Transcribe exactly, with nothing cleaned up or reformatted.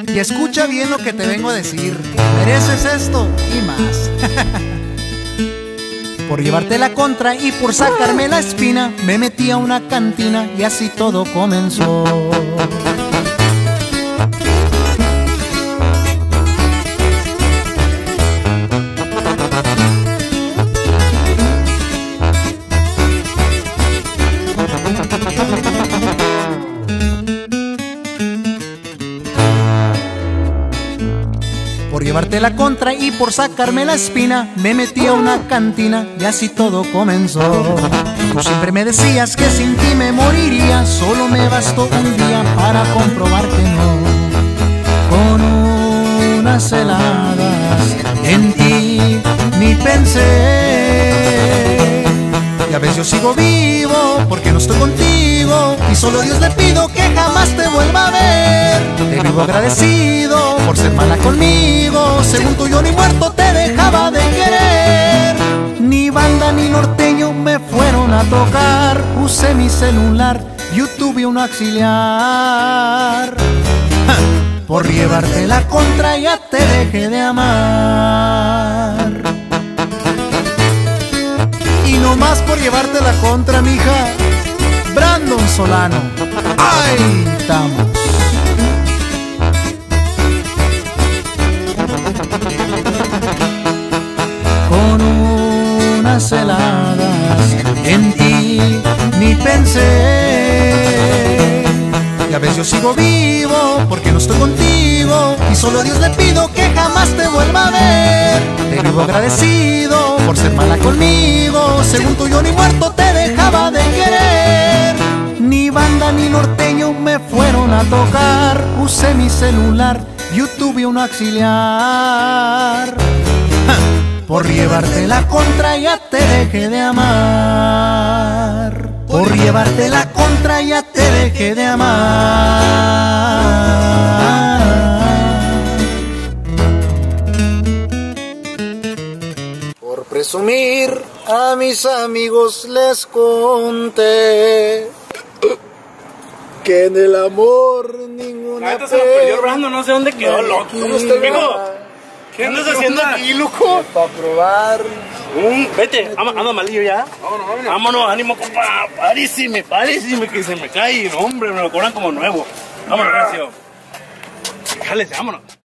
Y escucha bien lo que te vengo a decir. Mereces esto y más. Por llevarte la contra y por sacarme la espina, me metí a una cantina y así todo comenzó. Por llevarte la contra y por sacarme la espina, me metí a una cantina y así todo comenzó. Tú siempre me decías que sin ti me moriría, solo me bastó un día para comprobar que no. Con unas heladas en ti ni pensé. Y a veces yo sigo vivo porque no estoy contigo, y solo a Dios le pido que jamás te vuelva a ver. Te vivo agradecido por ser mala conmigo, según tú yo ni muerto te dejaba de querer. Ni banda ni norteño me fueron a tocar, usé mi celular, YouTube y un auxiliar. Por llevarte la contra ya te dejé de amar. Y no más por llevarte la contra, mija, Brandon Solano. ¡Ay, estamos! Con unas heladas en ti ni pensé. Y a veces yo sigo vivo porque no estoy contigo, y solo a Dios le pido que jamás te vuelva a ver. Te vivo agradecido por ser mala conmigo, según tú yo ni muerto te dejaba de querer. Ni banda ni norteño me fueron a tocar, usé mi celular, YouTube y un auxiliar. Por llevarte la contra ya te dejé de amar. Por llevarte la contra ya te dejé de amar. Por presumir a mis amigos les conté que en el amor ninguna pena. Se lo perdió Brandon, no sé dónde quedó, loco. ¿Cómo estás, mijo? ¿Qué andas haciendo aquí, loco? Para probar. Mm, vete, anda malillo ya. Vámonos, vámonos. Vámonos, ánimo, compa. Parísime, parísime que se me cae. No, hombre, me lo cobran como nuevo. Vámonos, Recio. Jálese, vámonos.